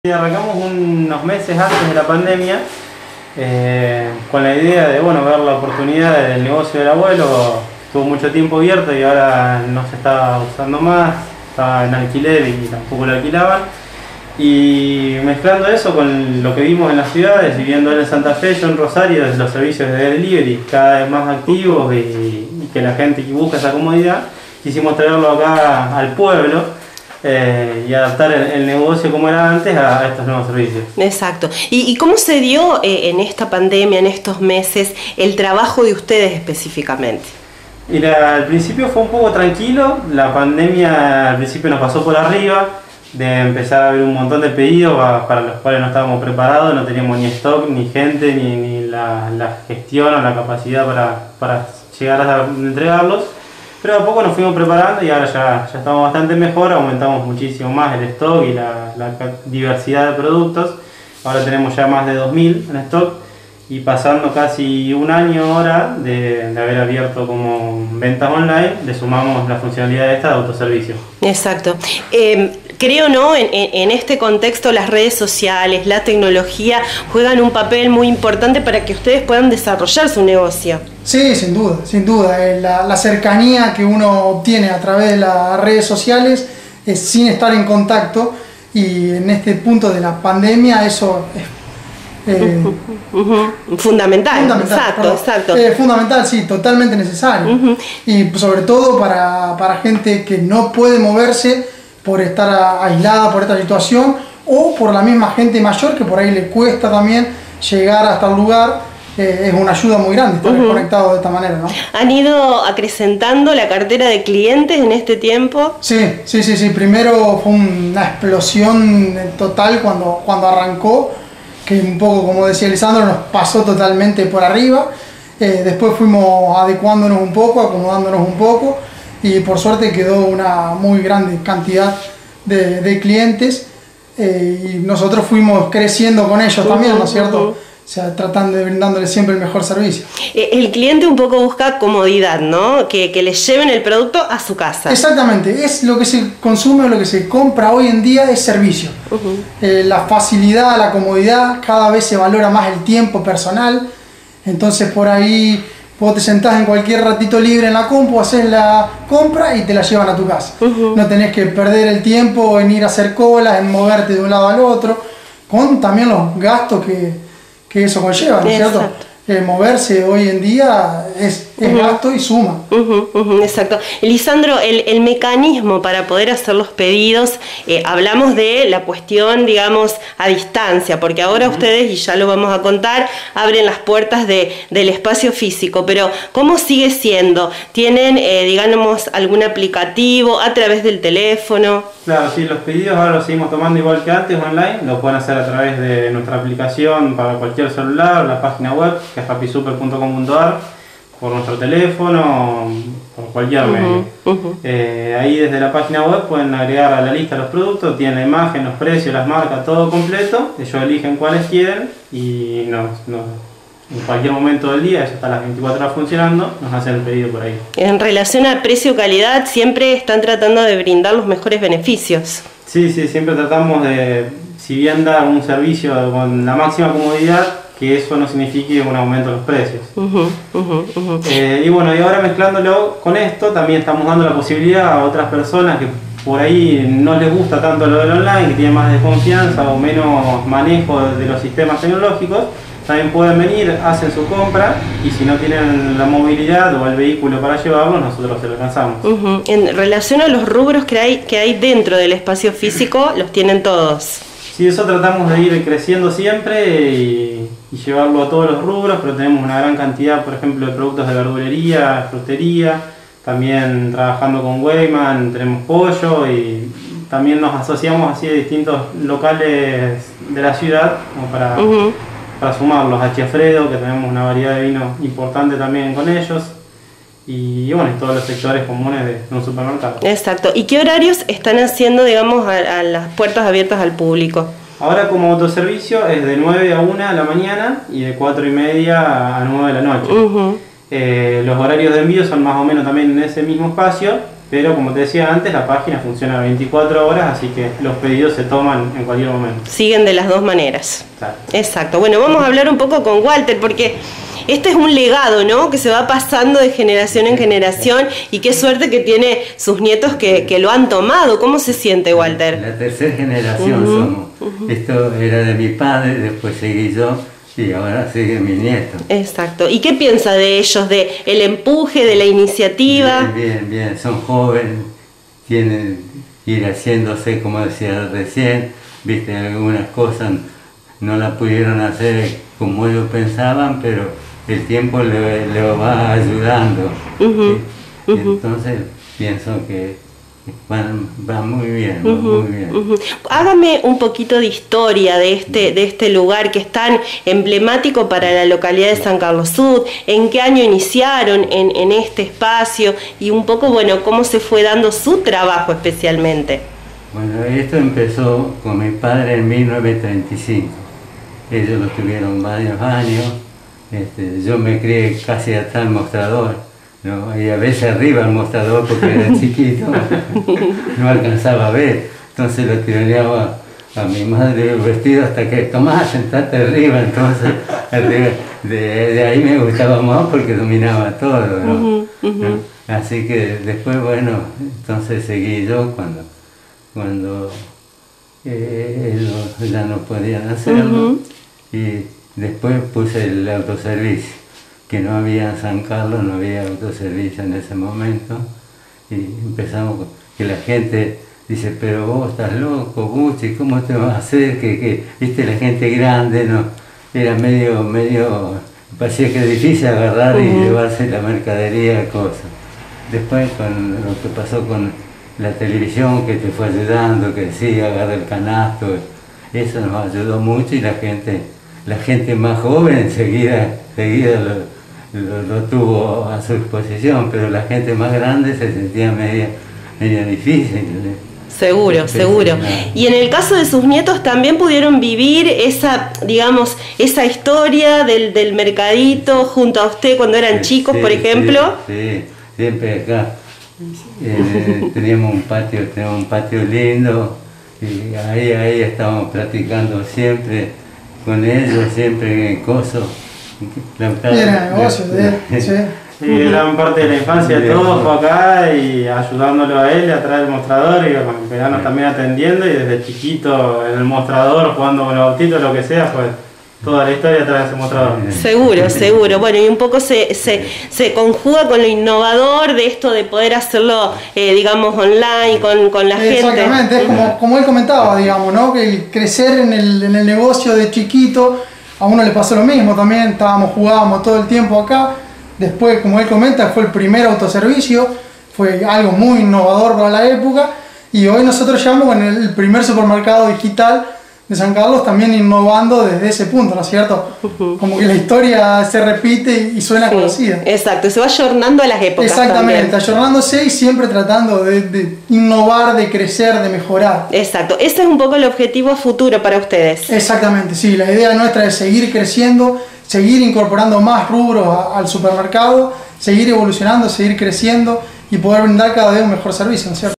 Arrancamos unos meses antes de la pandemia con la idea de ver la oportunidad del negocio del abuelo. Estuvo mucho tiempo abierto y ahora no se estaba usando más, estaba en alquiler y tampoco lo alquilaban. Y mezclando eso con lo que vimos en las ciudades, viviendo en Santa Fe, yo en Rosario, desde los servicios de delivery cada vez más activos y que la gente que busca esa comodidad, quisimos traerlo acá al pueblo. Y adaptar el negocio como era antes a estos nuevos servicios. Exacto. ¿Y cómo se dio en esta pandemia, en estos meses, el trabajo de ustedes específicamente? Mira, al principio fue un poco tranquilo, la pandemia al principio nos pasó por arriba, de empezar a haber un montón de pedidos para los cuales no estábamos preparados, no teníamos ni stock, ni gente, ni la gestión o la capacidad para llegar a entregarlos. Pero a poco nos fuimos preparando y ahora ya estamos bastante mejor, aumentamos muchísimo más el stock y la diversidad de productos. Ahora tenemos ya más de 2000 en stock y pasando casi un año ahora de haber abierto como ventas online, le sumamos la funcionalidad esta de autoservicio. Exacto. Creo, ¿no? En este contexto las redes sociales, la tecnología juegan un papel muy importante para que ustedes puedan desarrollar su negocio. Sí, sin duda, sin duda. La cercanía que uno obtiene a través de las redes sociales sin estar en contacto, y en este punto de la pandemia eso es fundamental. Exacto. Fundamental, sí, totalmente necesario. Y sobre todo para gente que no puede moverse por estar aislada por esta situación, o por la misma gente mayor que por ahí le cuesta también llegar hasta el lugar. Es una ayuda muy grande estar conectados de esta manera, ¿no? ¿Han ido acrecentando la cartera de clientes en este tiempo? Sí. Primero fue una explosión total cuando arrancó, que un poco, como decía Lisandro, nos pasó totalmente por arriba. Después fuimos adecuándonos un poco, acomodándonos un poco, y por suerte quedó una muy grande cantidad de clientes, y nosotros fuimos creciendo con ellos también, ¿no es cierto? O sea, tratando de brindándole siempre el mejor servicio. El cliente un poco busca comodidad, ¿no? Que le lleven el producto a su casa. Exactamente, es lo que se consume, lo que se compra hoy en día es servicio. La facilidad, la comodidad, cada vez se valora más el tiempo personal. Entonces por ahí vos te sentás en cualquier ratito libre en la compu, haces la compra y te la llevan a tu casa. No tenés que perder el tiempo en ir a hacer colas, en moverte de un lado al otro, con también los gastos que eso conlleva, ¿no es cierto? Moverse hoy en día es gasto y suma. Exacto. Lisandro, el mecanismo para poder hacer los pedidos, hablamos de la cuestión, digamos, a distancia, porque ahora ustedes, y ya lo vamos a contar, abren las puertas del espacio físico, pero ¿cómo sigue siendo? ¿Tienen, digamos, algún aplicativo a través del teléfono? Claro, sí, los pedidos ahora los seguimos tomando igual que antes online, lo pueden hacer a través de nuestra aplicación para cualquier celular, la página web, que es rapisuper.com.ar, por nuestro teléfono, por cualquier medio. Ahí desde la página web pueden agregar a la lista los productos, tienen la imagen, los precios, las marcas, todo completo, ellos eligen cuáles quieren y en cualquier momento del día, eso está a las 24 horas funcionando, nos hacen el pedido por ahí. En relación a precio-calidad, siempre están tratando de brindar los mejores beneficios. Sí, siempre tratamos de, si bien dar un servicio con la máxima comodidad, que eso no signifique un aumento de los precios. Y ahora mezclándolo con esto, también estamos dando la posibilidad a otras personas que por ahí no les gusta tanto lo del online, que tienen más desconfianza o menos manejo de los sistemas tecnológicos, también pueden venir, hacen su compra y si no tienen la movilidad o el vehículo para llevarlo, nosotros se lo alcanzamos. En relación a los rubros que hay dentro del espacio físico, los tienen todos. Sí, eso tratamos de ir creciendo siempre y llevarlo a todos los rubros, pero tenemos una gran cantidad, por ejemplo, de productos de verdulería, frutería, también trabajando con Weyman, tenemos pollo y también nos asociamos así a distintos locales de la ciudad como para sumarlos a Chiafredo, que tenemos una variedad de vino importante también con ellos, y todos los sectores comunes de un supermercado. Exacto. ¿Y qué horarios están haciendo, digamos, a las puertas abiertas al público? Ahora como autoservicio es de 9 a 1 de la mañana y de 4 y media a 9 de la noche. Los horarios de envío son más o menos también en ese mismo espacio, pero como te decía antes, la página funciona 24 horas, así que los pedidos se toman en cualquier momento. Siguen de las dos maneras. Claro. Exacto. Bueno, vamos a hablar un poco con Walter, porque este es un legado, ¿no?, que se va pasando de generación en generación, y qué suerte que tiene sus nietos que lo han tomado. ¿Cómo se siente, Walter? La tercera generación somos. Esto era de mi padre, después seguí yo, y ahora sigue mi nieto. Exacto. ¿Y qué piensa de ellos, de el empuje, de la iniciativa? Bien, bien, son jóvenes, tienen que ir haciéndose, como decía recién, viste, algunas cosas no las pudieron hacer como ellos pensaban, pero el tiempo le va ayudando. Y entonces pienso que va muy bien, va muy bien. Hágame un poquito de historia de este lugar que es tan emblemático para la localidad de San Carlos Sud. ¿En qué año iniciaron en este espacio? Y un poco, bueno, cómo se fue dando su trabajo especialmente. Bueno, esto empezó con mi padre en 1935. Ellos lo tuvieron varios años. Yo me crié casi hasta el mostrador, ¿no? Y a veces arriba del mostrador porque era chiquito, no alcanzaba a ver. Entonces lo tironeaba a mi madre el vestido hasta que, tomá, sentate arriba. Entonces de ahí me gustaba más porque dominaba todo, ¿no? ¿No? Así que después, bueno, entonces seguí yo cuando ellos ya no podían hacerlo. Y después puse el autoservicio, que no había en San Carlos, no había autoservicio en ese momento, y empezamos con que la gente dice, pero vos estás loco, Gucci, ¿cómo te vas a hacer? Que viste, la gente grande, no, era medio, parecía que era difícil agarrar y llevarse la mercadería, cosas. Después con lo que pasó con la televisión, que te fue ayudando, que sí, agarra el canasto, eso nos ayudó mucho, y la gente más joven enseguida lo tuvo a su disposición, pero la gente más grande se sentía media difícil. Seguro, seguro. Y en el caso de sus nietos también pudieron vivir esa, digamos, esa historia del mercadito junto a usted cuando eran chicos, por ejemplo. Sí, siempre acá teníamos un patio lindo, y ahí estábamos platicando siempre con ellos, siempre en coso. Era negocio, sí. Sí, gran parte de la infancia de todos fue acá, y ayudándolo a él atrás del mostrador, y con veranos también atendiendo, y desde chiquito en el mostrador, jugando con los autitos, lo que sea, fue toda la historia atrás de ese mostrador. Seguro, seguro. Bueno, y un poco se conjuga con lo innovador de esto de poder hacerlo, digamos, online, con la gente. Exactamente, es como él comentaba, digamos, ¿no? Que el crecer en el negocio de chiquito, a uno le pasó lo mismo también, jugábamos todo el tiempo acá. Después, como él comenta, fue el primer autoservicio, fue algo muy innovador para la época, y hoy nosotros llevamos con el primer supermercado digital de San Carlos, también innovando desde ese punto, ¿no es cierto? Como que la historia se repite y suena conocida. Exacto, se va ayornando a las épocas. Exactamente, ayornándose y siempre tratando de innovar, de crecer, de mejorar. Exacto, ese es un poco el objetivo futuro para ustedes. Exactamente, sí, la idea nuestra es seguir creciendo, seguir incorporando más rubros al supermercado, seguir evolucionando, seguir creciendo y poder brindar cada vez un mejor servicio, ¿no es cierto?